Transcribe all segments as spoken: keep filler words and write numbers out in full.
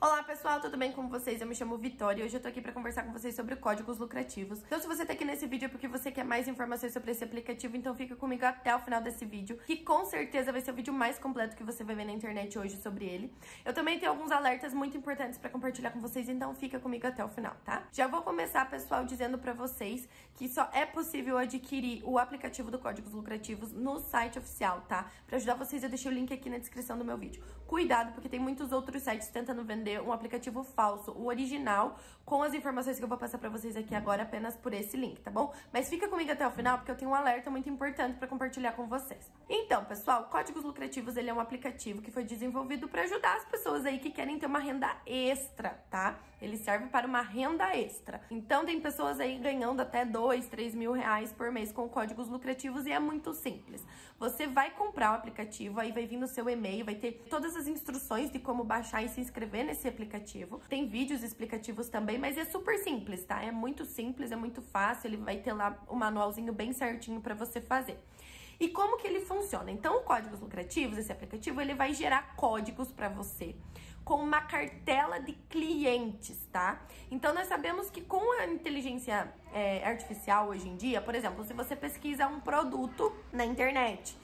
Olá pessoal, tudo bem com vocês? Eu me chamo Vitória e hoje eu tô aqui pra conversar com vocês sobre códigos lucrativos. Então se você tá aqui nesse vídeo é porque você quer mais informações sobre esse aplicativo, então fica comigo até o final desse vídeo, que com certeza vai ser o vídeo mais completo que você vai ver na internet hoje sobre ele. Eu também tenho alguns alertas muito importantes pra compartilhar com vocês, então fica comigo até o final, tá? Já vou começar, pessoal, dizendo pra vocês que só é possível adquirir o aplicativo do Códigos Lucrativos no site oficial, tá? Pra ajudar vocês, eu deixei o link aqui na descrição do meu vídeo. Cuidado, porque tem muitos outros sites tentando vender um aplicativo falso, o original, com as informações que eu vou passar pra vocês aqui agora apenas por esse link, tá bom? Mas fica comigo até o final, porque eu tenho um alerta muito importante pra compartilhar com vocês. Então, pessoal, Códigos Lucrativos, ele é um aplicativo que foi desenvolvido pra ajudar as pessoas aí que querem ter uma renda extra, tá? Ele serve para uma renda extra. Então, tem pessoas aí ganhando até dois, três mil reais por mês com Códigos Lucrativos e é muito simples. Você vai comprar o aplicativo, aí vai vir no seu e-mail, vai ter todas as instruções de como baixar e se inscrever nesse aplicativo. Tem vídeos explicativos também, mas é super simples, tá? É muito simples, é muito fácil, ele vai ter lá o manualzinho bem certinho pra você fazer. E como que ele funciona? Então, o Códigos Lucrativos, esse aplicativo, ele vai gerar códigos pra você com uma cartela de clientes, tá? Então, nós sabemos que com a inteligência é, artificial hoje em dia, por exemplo, se você pesquisa um produto na internet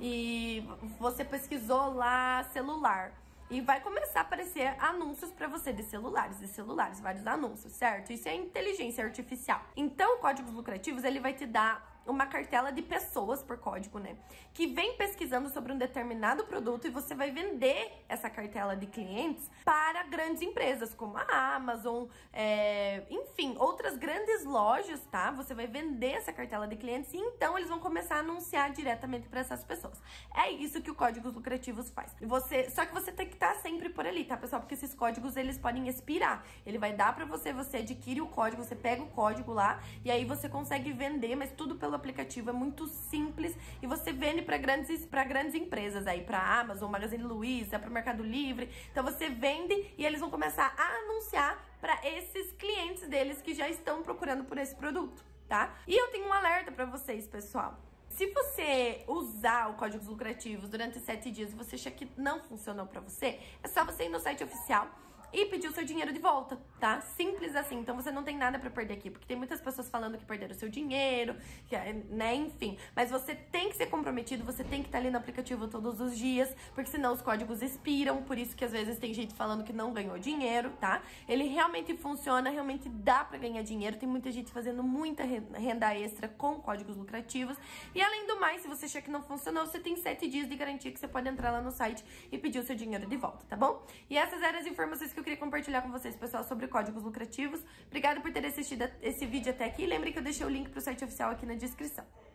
e você pesquisou lá celular, e vai começar a aparecer anúncios pra você de celulares, de celulares, vários anúncios, certo? Isso é inteligência artificial. Então, o Códigos Lucrativos, ele vai te dar uma cartela de pessoas por código, né? Que vem pesquisando sobre um determinado produto e você vai vender essa cartela de clientes para grandes empresas, como a Amazon, é, enfim, outras grandes lojas, tá? Você vai vender essa cartela de clientes e então eles vão começar a anunciar diretamente para essas pessoas. É isso que o Códigos Lucrativos faz. Você, só que você tem que estar sempre por ali, tá, pessoal? Porque esses códigos, eles podem expirar. Ele vai dar para você, você adquire o código, você pega o código lá e aí você consegue vender, mas tudo pelo aplicativo, é muito simples e você vende para grandes, para grandes empresas aí, para Amazon, Magazine Luiza, para o Mercado Livre. Então você vende e eles vão começar a anunciar para esses clientes deles que já estão procurando por esse produto, tá? E eu tenho um alerta para vocês, pessoal. Se você usar o Códigos Lucrativos durante sete dias e você achar que não funcionou pra você, é só você ir no site oficial e pedir o seu dinheiro de volta, tá? Simples assim. Então você não tem nada pra perder aqui, porque tem muitas pessoas falando que perderam o seu dinheiro, que, né, enfim. Mas você tem que ser comprometido, você tem que estar ali no aplicativo todos os dias, porque senão os códigos expiram, por isso que às vezes tem gente falando que não ganhou dinheiro, tá? Ele realmente funciona, realmente dá pra ganhar dinheiro, tem muita gente fazendo muita renda extra com códigos lucrativos. E além do mais, se você achar que não funcionou, você tem sete dias de garantia que você pode entrar lá no site e pedir o seu dinheiro de volta, tá bom? E essas eram as informações que eu queria compartilhar com vocês, pessoal, sobre códigos lucrativos. Obrigada por ter assistido esse vídeo até aqui. Lembre que eu deixei o link pro site oficial aqui na descrição.